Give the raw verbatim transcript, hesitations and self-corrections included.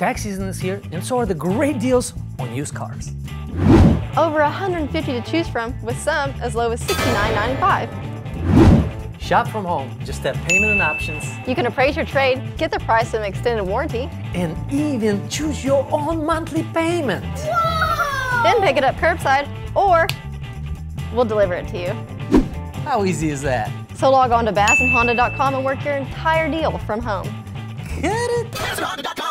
tax season is here, and so are the great deals on used cars. Over one hundred fifty to choose from, with some as low as sixty-nine ninety-five. Shop from home, just tap payment and options. You can appraise your trade, get the price of an extended warranty, and even choose your own monthly payment. Whoa! Then pick it up curbside, or we'll deliver it to you. How easy is that? So log on to Battison Honda dot com and work your entire deal from home. Get it?